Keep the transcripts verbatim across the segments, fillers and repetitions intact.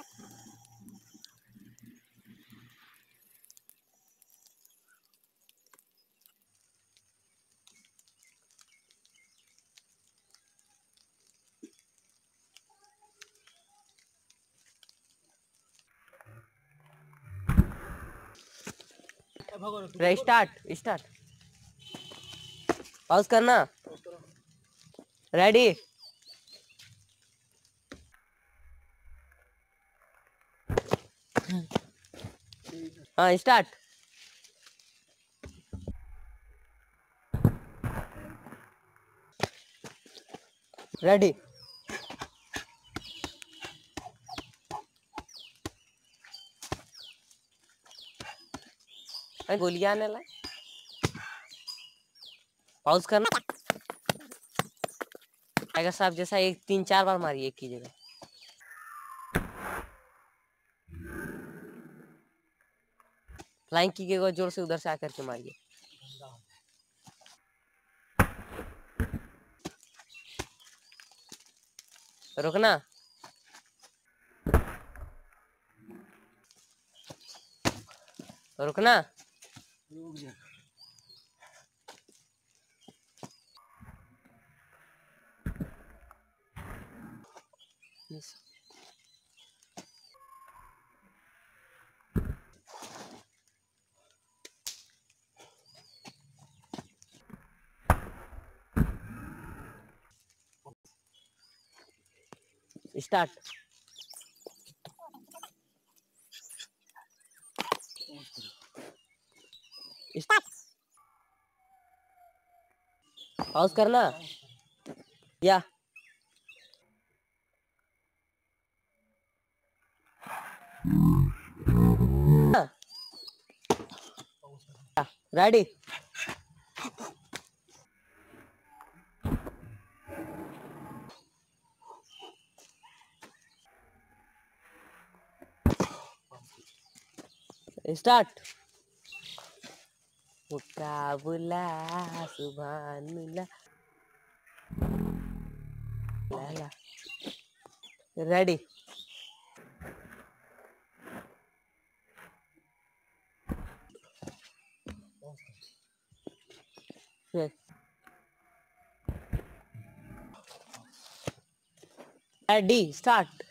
Start start pause करना। Ready. हाँ start. Ready. गोलियां आने लगे। पॉज करना। टाइगर साहब जैसा एक तीन चार बार मारिए एक की जगह। फ्लाइंग की के जोर से उधर से आकर के मारिए। रुकना। रुकना। स्टार्ट। स्टार्ट। पॉज करना। या रेडी। स्टार्ट। मुकाबला सुभानुल्लाह। Ready. Ready start.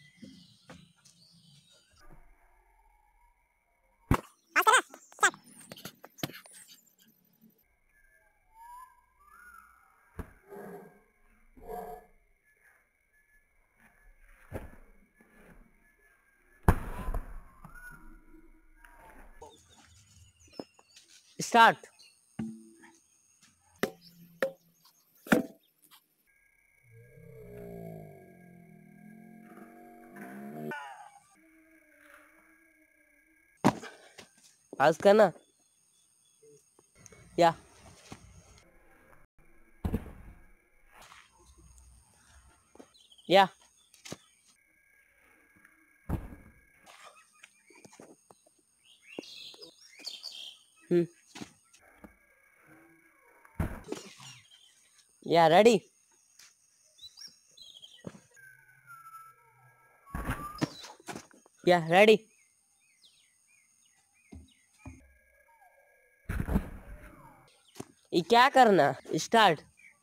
Start. Pause करना। या या हम्म या रेडी। या रेडी। ये क्या करना। Start.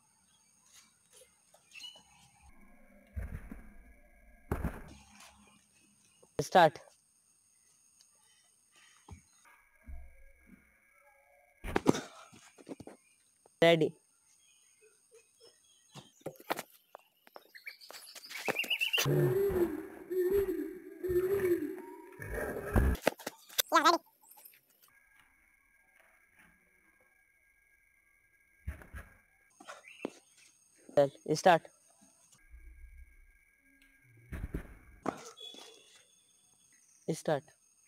Start. Ready. Start. Start.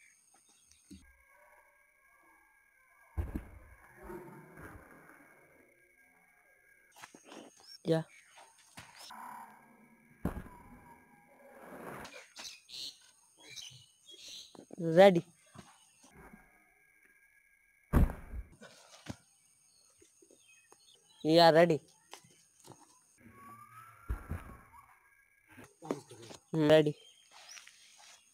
या रेडी। या रेडी। रेडी।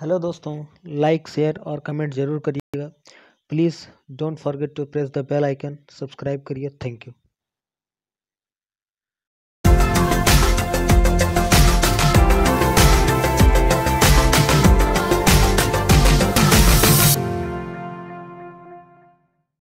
हेलो दोस्तों, लाइक शेयर और कमेंट ज़रूर करिएगा। Please don't forget to press the bell icon. Subscribe करिए। Thank you.